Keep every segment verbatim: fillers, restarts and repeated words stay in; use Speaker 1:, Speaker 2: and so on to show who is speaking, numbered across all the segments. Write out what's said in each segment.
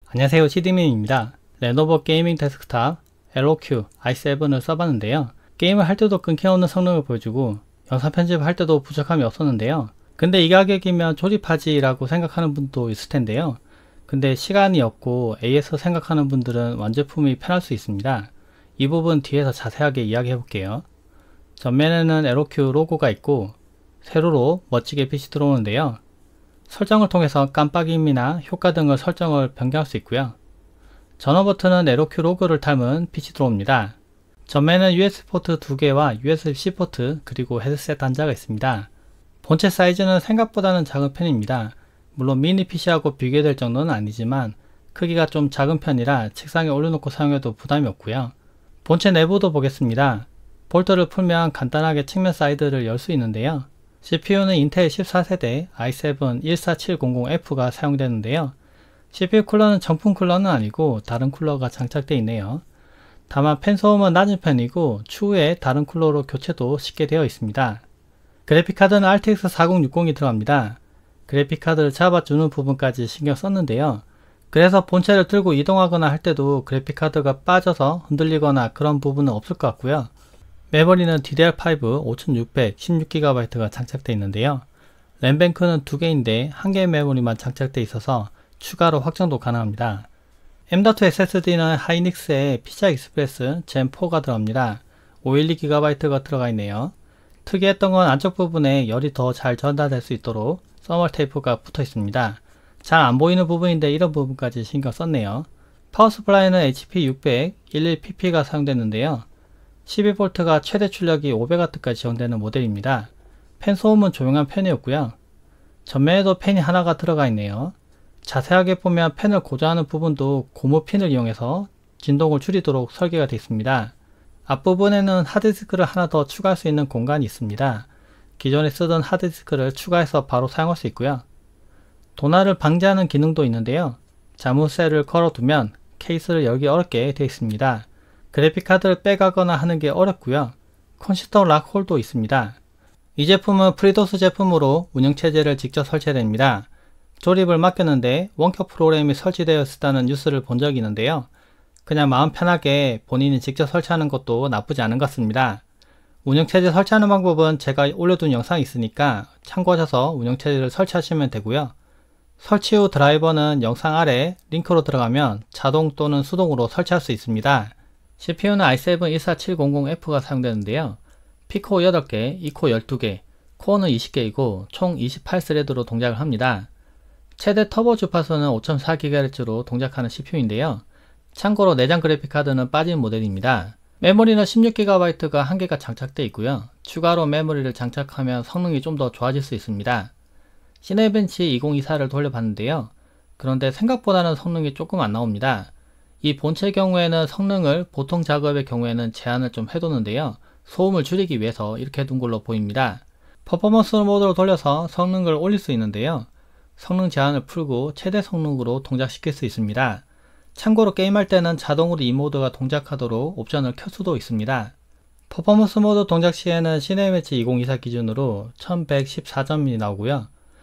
Speaker 1: 안녕하세요, 시드민입니다. 레노버 게이밍 데스크탑 엘오큐 아이 세븐을 써봤는데요. 게임을 할 때도 끊김없는 성능을 보여주고 영상 편집을 할 때도 부족함이 없었는데요. 근데 이 가격이면 조립하지 라고 생각하는 분도 있을 텐데요. 근데 시간이 없고 에이에스 생각하는 분들은 완제품이 편할 수 있습니다. 이 부분 뒤에서 자세하게 이야기해 볼게요. 전면에는 엘오큐 로고가 있고 세로로 멋지게 빛이 들어오는데요. 설정을 통해서 깜빡임이나 효과 등을 설정을 변경할 수 있고요. 전원 버튼은 엘오큐 로고를 닮은 빛이 들어옵니다. 전면에는 유에스비 포트 두 개와 유에스비-C 포트 그리고 헤드셋 단자가 있습니다. 본체 사이즈는 생각보다는 작은 편입니다. 물론 미니 피시하고 비교될 정도는 아니지만 크기가 좀 작은 편이라 책상에 올려놓고 사용해도 부담이 없고요. 본체 내부도 보겠습니다. 볼트를 풀면 간단하게 측면 사이드를 열 수 있는데요. 씨피유는 인텔 십사 세대 아이 세븐 일사칠공공 에프가 사용되는데요. 씨피유 쿨러는 정품 쿨러는 아니고 다른 쿨러가 장착되어 있네요. 다만 팬 소음은 낮은 편이고 추후에 다른 쿨러로 교체도 쉽게 되어 있습니다. 그래픽카드는 알티엑스 사공육공이 들어갑니다. 그래픽카드를 잡아주는 부분까지 신경 썼는데요. 그래서 본체를 들고 이동하거나 할 때도 그래픽카드가 빠져서 흔들리거나 그런 부분은 없을 것 같고요. 메모리는 디디알5 오천육백 십육 기가바이트가 장착되어 있는데요. 램뱅크는 두 개인데 한 개의 메모리만 장착되어 있어서 추가로 확장도 가능합니다. 엠 닷 투 에스에스디는 하이닉스의 피시아이 익스프레스 젠 포가 들어갑니다. 오백십이 기가바이트가 들어가 있네요. 특이했던 건 안쪽 부분에 열이 더 잘 전달될 수 있도록 서멀 테이프가 붙어 있습니다. 잘 안 보이는 부분인데 이런 부분까지 신경 썼네요. 파워 스플라이는 에이치피 육백 십일 피피가 사용됐는데요. 십이 볼트가 최대 출력이 오백 와트까지 지원되는 모델입니다. 팬 소음은 조용한 편이었고요. 전면에도 팬이 하나가 들어가 있네요. 자세하게 보면 팬을 고정하는 부분도 고무 핀을 이용해서 진동을 줄이도록 설계가 되어 있습니다. 앞부분에는 하드디스크를 하나 더 추가할 수 있는 공간이 있습니다. 기존에 쓰던 하드디스크를 추가해서 바로 사용할 수 있고요. 도난을 방지하는 기능도 있는데요. 자물쇠를 걸어두면 케이스를 열기 어렵게 되어 있습니다. 그래픽카드를 빼가거나 하는 게 어렵고요. 컨시스터 락홀도 있습니다. 이 제품은 프리도스 제품으로 운영체제를 직접 설치됩니다. 조립을 맡겼는데 원격 프로그램이 설치되어 있다는 뉴스를 본 적이 있는데요. 그냥 마음 편하게 본인이 직접 설치하는 것도 나쁘지 않은 것 같습니다. 운영체제 설치하는 방법은 제가 올려둔 영상이 있으니까 참고하셔서 운영체제를 설치하시면 되고요. 설치 후 드라이버는 영상 아래 링크로 들어가면 자동 또는 수동으로 설치할 수 있습니다. 씨피유는 아이 세븐 일사칠공공 에프가 사용되는데요. P코어 여덟 개, E코어 열두 개, 코어는 이십 개이고 총 이십팔 스레드로 동작을 합니다. 최대 터보 주파수는 오 점 사 기가헤르츠로 동작하는 씨피유인데요. 참고로 내장 그래픽카드는 빠진 모델입니다. 메모리는 십육 기가바이트가 한 개가 장착되어 있고요. 추가로 메모리를 장착하면 성능이 좀 더 좋아질 수 있습니다. 시네벤치 이천이십사를 돌려봤는데요. 그런데 생각보다는 성능이 조금 안 나옵니다. 이 본체 경우에는 성능을 보통 작업의 경우에는 제한을 좀 해두는데요. 소음을 줄이기 위해서 이렇게 둔 걸로 보입니다. 퍼포먼스 모드로 돌려서 성능을 올릴 수 있는데요. 성능 제한을 풀고 최대 성능으로 동작시킬 수 있습니다. 참고로 게임할 때는 자동으로 이 모드가 동작하도록 옵션을 켤 수도 있습니다. 퍼포먼스 모드 동작 시에는 시네매치 이천이십사 기준으로 천백십사 점이 나오고요.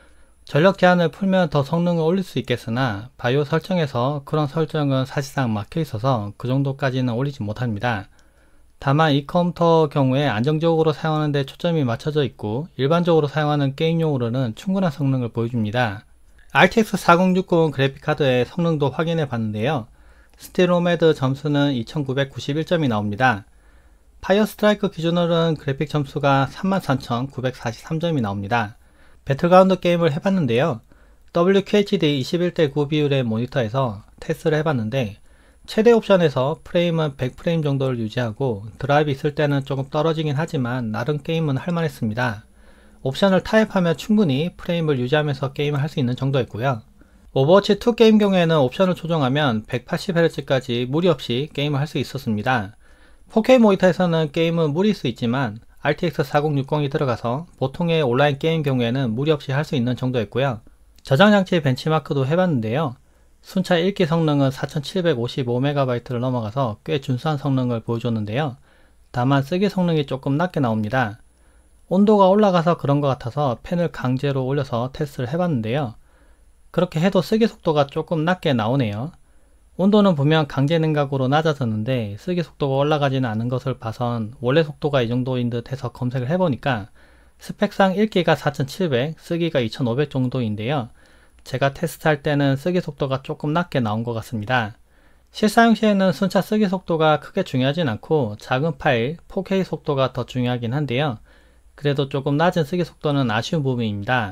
Speaker 1: 전력 제한을 풀면 더 성능을 올릴 수 있겠으나 바이오 설정에서 그런 설정은 사실상 막혀 있어서 그 정도까지는 올리지 못합니다. 다만 이 컴퓨터 경우에 안정적으로 사용하는 데 초점이 맞춰져 있고 일반적으로 사용하는 게임용으로는 충분한 성능을 보여줍니다. 알티엑스 사공육공 그래픽카드의 성능도 확인해 봤는데요. 스틸오메드 점수는 이천구백구십일 점이 나옵니다. 파이어 스트라이크 기준으로는 그래픽 점수가 삼만 삼천구백사십삼 점이 나옵니다. 배틀그라운드 게임을 해봤는데요. 더블유큐에이치디 이십일 대 구 비율의 모니터에서 테스트를 해봤는데 최대 옵션에서 프레임은 백 프레임 정도를 유지하고 드라이브 있을 때는 조금 떨어지긴 하지만 나름 게임은 할만했습니다. 옵션을 타입하면 충분히 프레임을 유지하면서 게임을 할 수 있는 정도였고요. 오버워치 투 게임 경우에는 옵션을 조정하면 백팔십 헤르츠까지 무리 없이 게임을 할 수 있었습니다. 포케이 모니터에서는 게임은 무리일 수 있지만 알티엑스 사공육공이 들어가서 보통의 온라인 게임 경우에는 무리 없이 할 수 있는 정도였고요. 저장장치 벤치마크도 해봤는데요. 순차 읽기 성능은 사천칠백오십오 메가바이트를 넘어가서 꽤 준수한 성능을 보여줬는데요. 다만 쓰기 성능이 조금 낮게 나옵니다. 온도가 올라가서 그런 것 같아서 팬을 강제로 올려서 테스트를 해봤는데요. 그렇게 해도 쓰기 속도가 조금 낮게 나오네요. 온도는 분명 강제 냉각으로 낮아졌는데 쓰기 속도가 올라가지는 않은 것을 봐선 원래 속도가 이 정도인 듯 해서 검색을 해보니까 스펙상 읽기가 사천칠백, 쓰기가 이천오백 정도인데요. 제가 테스트할 때는 쓰기 속도가 조금 낮게 나온 것 같습니다. 실사용 시에는 순차 쓰기 속도가 크게 중요하진 않고 작은 파일, 포케이 속도가 더 중요하긴 한데요. 그래도 조금 낮은 쓰기 속도는 아쉬운 부분입니다.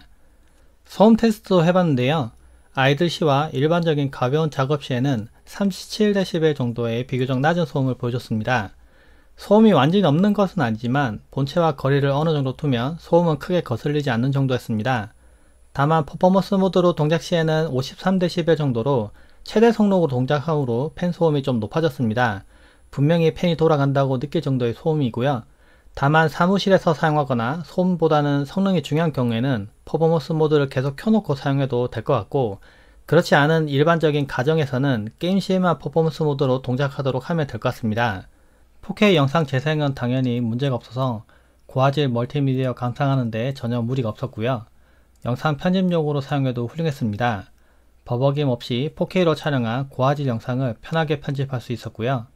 Speaker 1: 소음 테스트도 해봤는데요. 아이들 시와 일반적인 가벼운 작업 시에는 삼십칠 데시벨 정도의 비교적 낮은 소음을 보여줬습니다. 소음이 완전히 없는 것은 아니지만 본체와 거리를 어느 정도 두면 소음은 크게 거슬리지 않는 정도였습니다. 다만 퍼포먼스 모드로 동작 시에는 오십삼 데시벨 정도로 최대 속력으로 동작함으로 팬 소음이 좀 높아졌습니다. 분명히 팬이 돌아간다고 느낄 정도의 소음이고요. 다만 사무실에서 사용하거나 소음보다는 성능이 중요한 경우에는 퍼포먼스 모드를 계속 켜놓고 사용해도 될 것 같고, 그렇지 않은 일반적인 가정에서는 게임 시에만 퍼포먼스 모드로 동작하도록 하면 될 것 같습니다. 포케이 영상 재생은 당연히 문제가 없어서 고화질 멀티미디어 감상하는데 전혀 무리가 없었고요. 영상 편집용으로 사용해도 훌륭했습니다. 버벅임 없이 포케이로 촬영한 고화질 영상을 편하게 편집할 수 있었고요.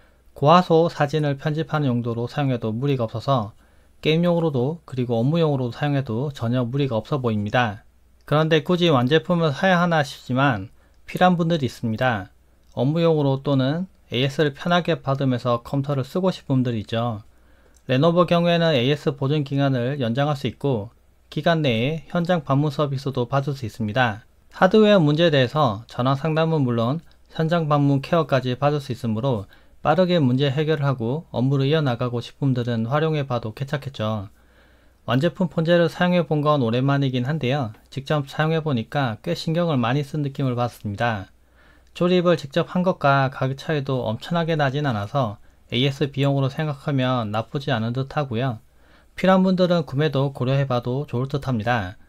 Speaker 1: 고화소 사진을 편집하는 용도로 사용해도 무리가 없어서 게임용으로도 그리고 업무용으로도 사용해도 전혀 무리가 없어 보입니다. 그런데 굳이 완제품을 사야 하나 싶지만 필요한 분들이 있습니다. 업무용으로 또는 에이에스를 편하게 받으면서 컴퓨터를 쓰고 싶은 분들이 있죠. 레노버 경우에는 에이에스 보존 기간을 연장할 수 있고 기간 내에 현장 방문 서비스도 받을 수 있습니다. 하드웨어 문제에 대해서 전화 상담은 물론 현장 방문 케어까지 받을 수 있으므로 빠르게 문제 해결을 하고 업무를 이어나가고 싶은 분들은 활용해 봐도 괜찮겠죠. 완제품 폰제를 사용해 본 건 오랜만이긴 한데요. 직접 사용해 보니까 꽤 신경을 많이 쓴 느낌을 받았습니다. 조립을 직접 한 것과 가격 차이도 엄청나게 나진 않아서 에이에스 비용으로 생각하면 나쁘지 않은 듯 하고요. 필요한 분들은 구매도 고려해 봐도 좋을 듯 합니다.